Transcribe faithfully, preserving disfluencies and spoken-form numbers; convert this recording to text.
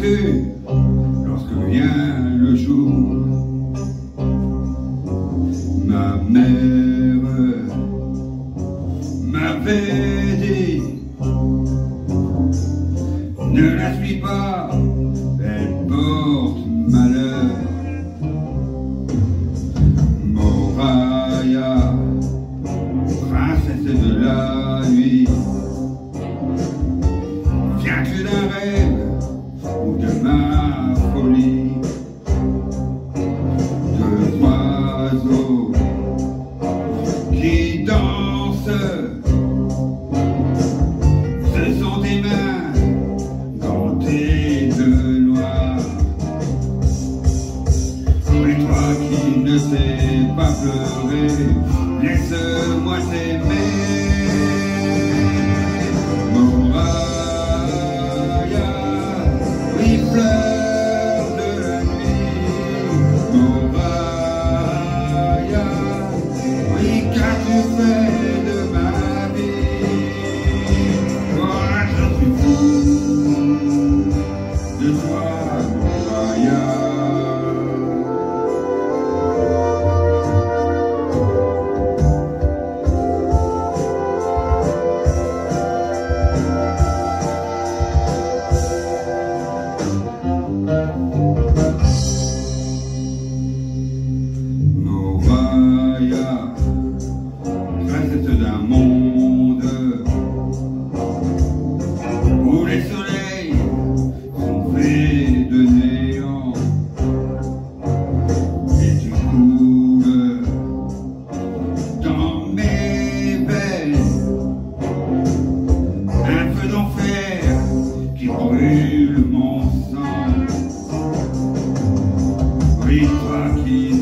tu lorsque vient le jour? Ma mère m'avait dit, ne la suis pas, elle porte malheur. Moraya, princesse de la nuit, viens-tu d'un rêve ou de ma folie? Deux oiseaux qui dansent, ce sont tes mains gantées de noir. Mais toi qui ne sais pas pleurer, laisse-moi t'aimer. Moraya, oui, fleur de nuit. Moraya, oui, qu'as-tu fait de ma vie? Moi je suis fou de toi, Moraya. Moraya, princesse d'un monde où les soleils sont faits de néant, et tu coules dans mes veines un feu d'enfer qui brûle mon sang. Oui, toi qui